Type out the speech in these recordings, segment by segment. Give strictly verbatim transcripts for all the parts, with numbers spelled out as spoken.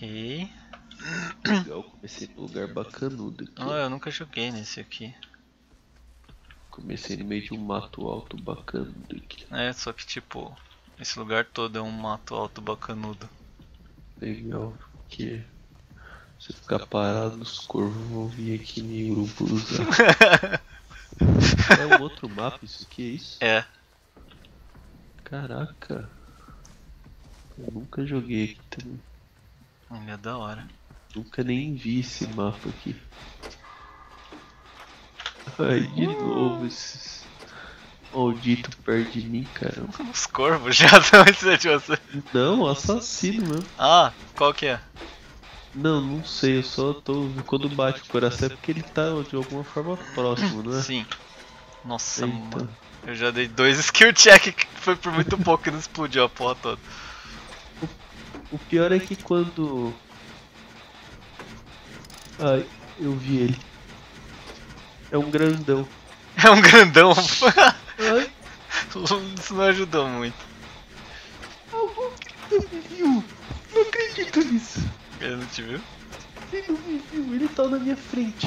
Ok. Legal, comecei num lugar bacanudo aqui. Ah, eu nunca joguei nesse aqui. Comecei no meio de um mato alto bacanudo aqui. É, só que tipo, esse lugar todo é um mato alto bacanudo. Legal, porque se eu ficar parado, os corvos vão vir aqui me urubuzar. É um outro mapa isso aqui, é isso? É. Caraca. Eu nunca joguei aqui também. Ele é da hora. Nunca nem vi esse mapa aqui. Ai, de novo esses malditos perto de mim, cara. Os corvos já estão em cima de você. Não, assassino mesmo. Ah, qual que é? Não, não sei, eu só tô. Quando bate o coração é porque ele tá de alguma forma próximo, não é? Sim. Nossa, Eita. mano. Eu já dei dois skill check que foi por muito pouco que não explodiu a porra toda. O pior é que quando. Ai, eu vi ele. É um grandão. É um grandão. Ai, Isso não ajudou muito. algum que não me viu. Não acredito nisso. Ele não te viu? Ele não me viu, ele tá na minha frente.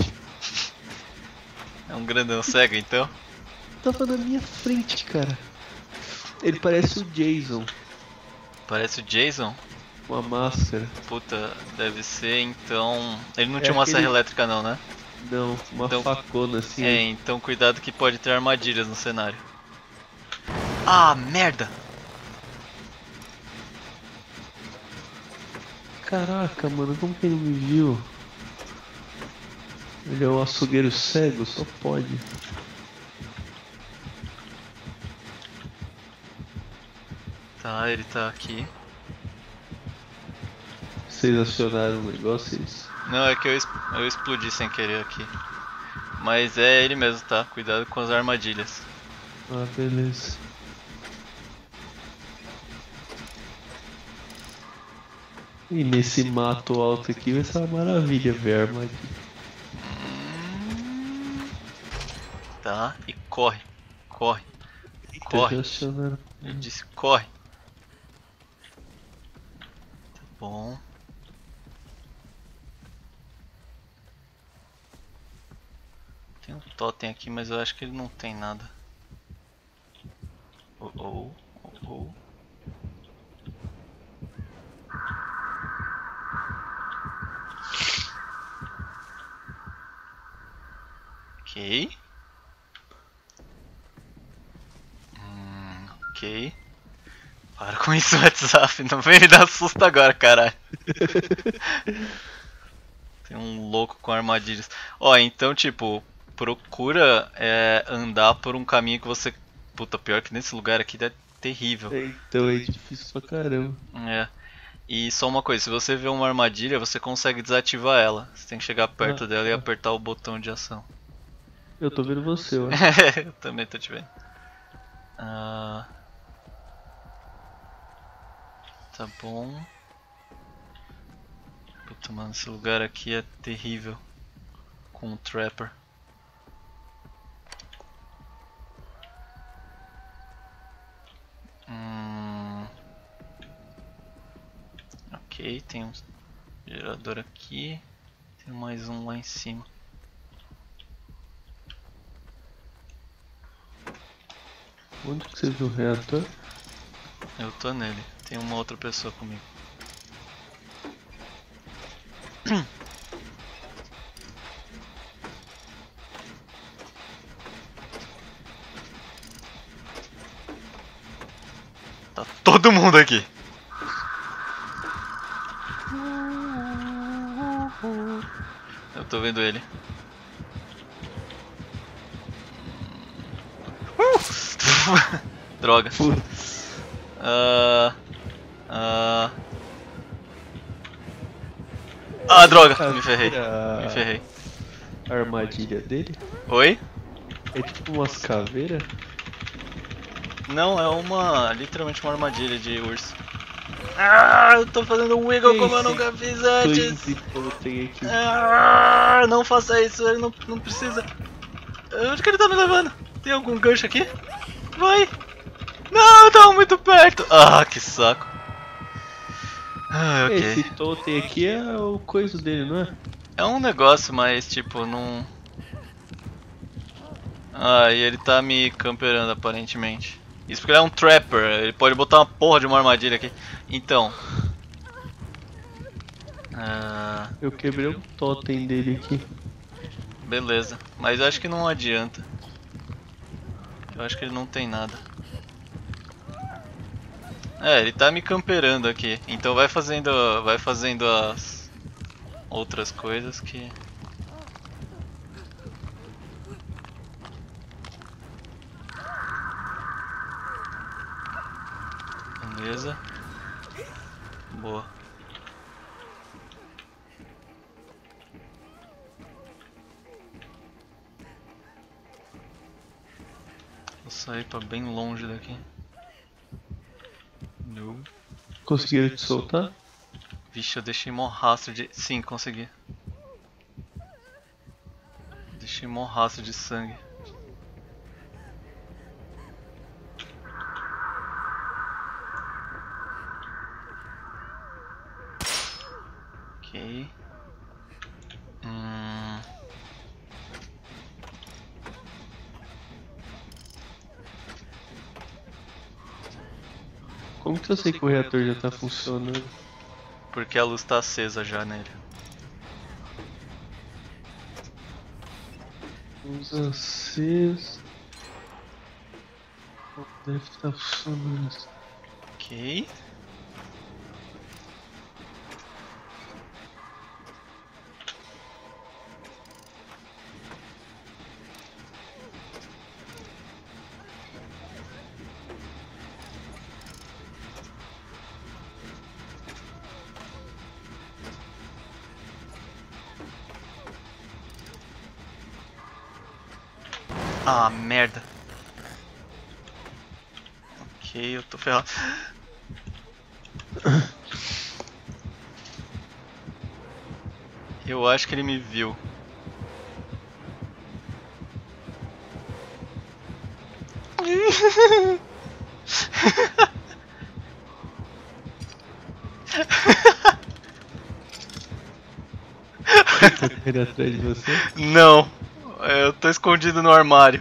É um grandão cego então? Tava na minha frente, cara. Ele parece o Jason, Parece o Jason? com a máscara. Puta, deve ser então. Ele não É tinha uma aquele- serra elétrica não, né? Não, uma Então- facona assim. É, então cuidado que pode ter armadilhas no cenário. Ah, merda! Caraca, mano, como que ele me viu? Ele é um açougueiro cego, só pode. Tá, ele tá aqui. Vocês acionaram o negócio, é isso? Não, é que eu, es- eu explodi sem querer aqui. Mas é ele mesmo, tá? Cuidado com as armadilhas. Ah, beleza. E nesse mato alto aqui vai ser uma maravilha ver a armadilha. Hum, Tá, e corre. Corre. Eita, Corre. já acionaram. Eu disse corre. Tá bom. Tem um totem aqui, mas eu acho que ele não tem nada. Oh, oh, oh, oh. Ok. Hum, ok. Para com isso, WhatsApp. Não vem me dar susto agora, caralho. Tem um louco com armadilhas. Ó, então, tipo, procura é, andar por um caminho que você. Puta, pior que nesse lugar aqui é terrível. É, então é difícil pra caramba. É. E só uma coisa, se você vê uma armadilha, você consegue desativar ela. Você tem que chegar perto Ah, dela e tá. apertar o botão de ação. Eu tô vendo você, ó. Eu também tô te vendo. Ah, tá bom. Puta, mano, esse lugar aqui é terrível. Com o Trapper. Hum... Ok, tem um gerador aqui. Tem mais um lá em cima. Onde que você viu o reator? Eu tô nele. Tem uma outra pessoa comigo. Tá todo mundo aqui. Eu tô vendo ele. Uh! Droga. Putz. Ah, ah, ah, droga. Me ferrei. A- Me ferrei. A armadilha dele? Oi? É tipo umas caveiras? Não, é uma. Literalmente uma armadilha de urso. Ah, eu tô fazendo um wiggle como eu Esse nunca fiz antes. Twinzy que eu tenho aqui. Ah, não faça isso, ele não, não precisa. Onde que ele tá me levando? Tem algum gancho aqui? Vai! Não, eu tava muito perto! Ah, que saco! Ah, ok. Esse totem aqui é o coisa dele, não é? É um negócio, mas tipo, não. Ah, e ele tá me camperando aparentemente. Isso porque ele é um trapper, ele pode botar uma porra de uma armadilha aqui. Então. Ah, Eu quebrei um totem dele aqui. beleza, mas eu acho que não adianta. Eu acho que ele não tem nada. É, ele tá me camperando aqui. Então vai fazendo, vai fazendo as outras coisas que. Beleza. Boa. Vou sair pra bem longe daqui. Não. Conseguiram te soltar? Vixe, eu deixei mó rastro de. Sim, consegui. Deixei mó rastro de sangue. Ok. Hum... Como que eu sei que o reator já tá funcionando? Porque a luz tá acesa já nele. Luz acesa. Deve estar funcionando. Ok. Ah, merda. Ok, eu tô ferrado. Eu acho que ele me viu. Tá correndo atrás de você? Não, eu tô escondido no armário.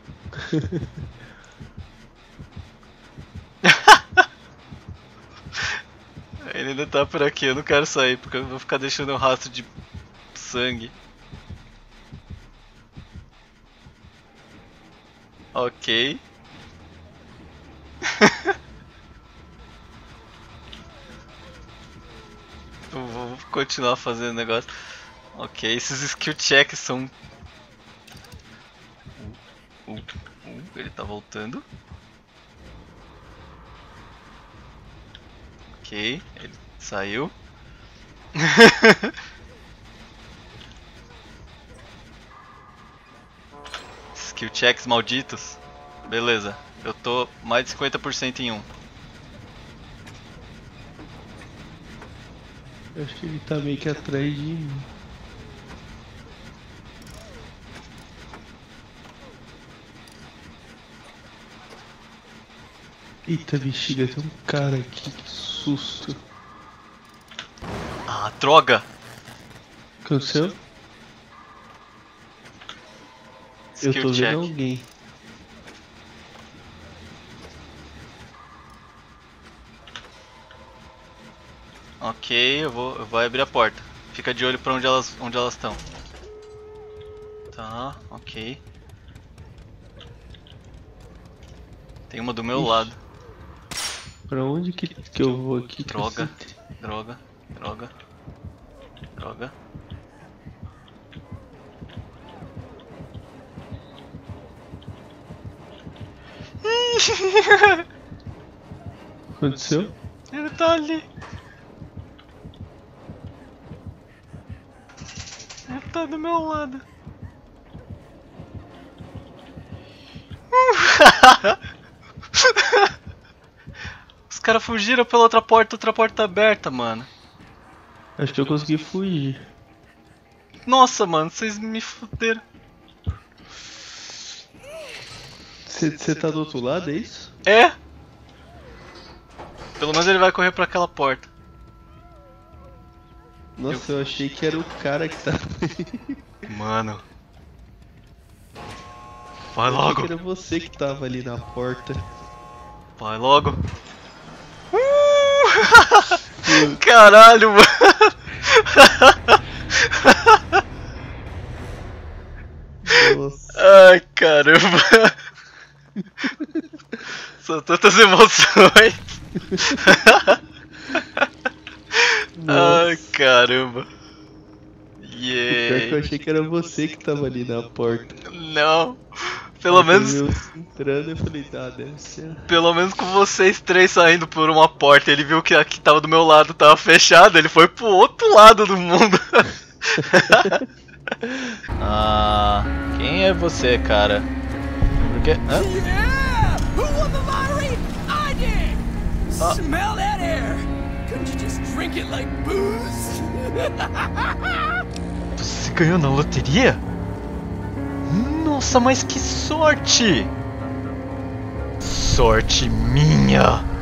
Ele ainda tá por aqui, eu não quero sair porque eu vou ficar deixando um rastro de sangue. Ok. Eu vou continuar fazendo negócio. Ok, esses skill checks são. Uh, uh, uh, ele tá voltando. Ok, ele saiu. Skill checks malditos. Beleza, eu tô mais de cinquenta por cento em um. Eu acho que ele tá meio que atrás de mim. Eita bexiga, tem um cara aqui, que susto. Ah, droga! O que aconteceu? Eu Skill tô check. vendo alguém. Ok, eu vou, eu vou abrir a porta. Fica de olho pra onde elas onde elas estão. Tá, ok. Tem uma do meu Ixi. lado. Pra onde que, que eu vou aqui? Droga, cacete? droga, droga, droga. Aconteceu? Ele tá ali. Ele tá do meu lado. Os caras fugiram pela outra porta, outra porta aberta, mano. Acho que eu consegui fugir. Nossa, mano, vocês me fuderam. Você tá do outro lado, é isso? É? Pelo menos ele vai correr pra aquela porta. Nossa, eu achei que era o cara que tava. Mano. Vai Eu achei logo. que era você que tava ali na porta. Vai logo. Uh! Caralho, mano. Nossa. Ai, caramba. São tantas emoções. Ai, caramba. Yeah. Pior que eu achei que era você que tava ali na porta. Não. Pelo Aí menos. Eu entrando, eu falei, ah, deve ser. Pelo menos com vocês três saindo por uma porta, ele viu que a que tava do meu lado tava fechada, ele foi pro outro lado do mundo. Ah, quem é você, cara? Porque. Hã? Yeah! Who won the lottery? I did! Ah. Smell that air! Couldn't you just drink it like booze? Você ganhou na loteria? Nossa, mas que sorte! Sorte minha!